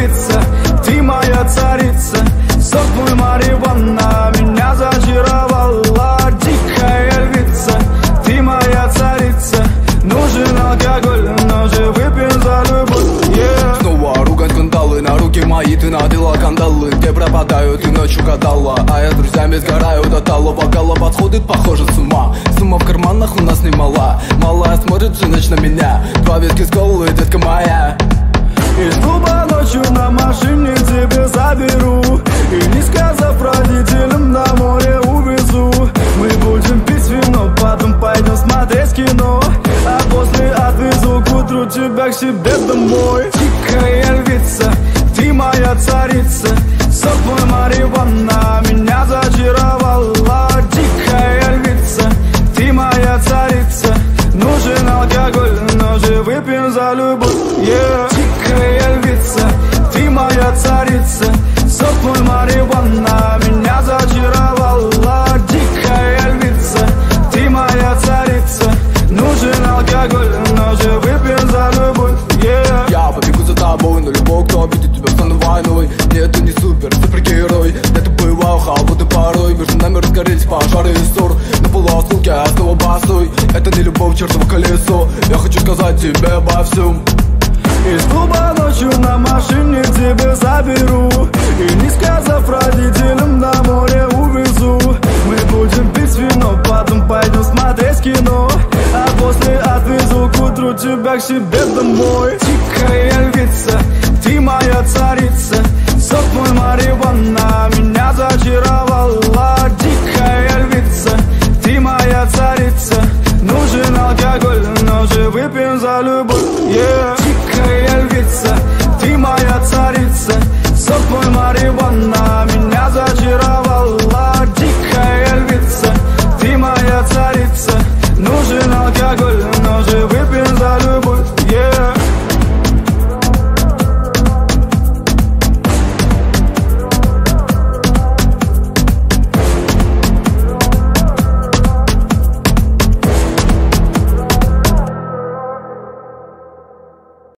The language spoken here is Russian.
львица, ты моя царица. Сок твой марихуана меня зачаровала. Дикая львица, ты моя царица. Нужен алкоголь, но же выпьем за любовь, yeah. Снова ругань скандалы, на руки мои ты надела кандалы. Где пропадаю, ты ночью гадала, а я с друзьями сгораю до тала. Бокала подходит, похоже, с ума. Сумма в карманах у нас немала. Малая смотрит всю ночь на меня. Два виски с колой, детка моя. Из клуба ночью на машине тебе заберу, и не сказав родителям, на море увезу. Мы будем пить вино, потом пойдем смотреть кино, а после отвезу к утру тебя к себе домой. Дикая львица, ты моя царица. Сок твой марихуана меня зачаровала. Дикая львица, ты моя царица. Нужен алкоголь, но же выпьем за любовь, yeah. Дикая львица, ты моя царица. Сок твой марихуана меня зачаровала. Дикая львица, ты моя царица. Нужен алкоголь, но же выпьем за любовь, yeah. Я побегу за тобой, но любой, кто обидит тебя, стану войной. Нет, ты не супергерой. Это бываю холодный порой. Между нами разгорелись пожары и ссор. На полуосколке я снова босой. Это не любовь, чертово колесо. Я хочу сказать тебе обо всем. Из клуба ночью на машине тебе заберу, и не сказав родителям, на море увезу. Мы будем пить вино, потом пойдем смотреть кино, а после отвезу к утру тебя к себе домой. Дикая львица,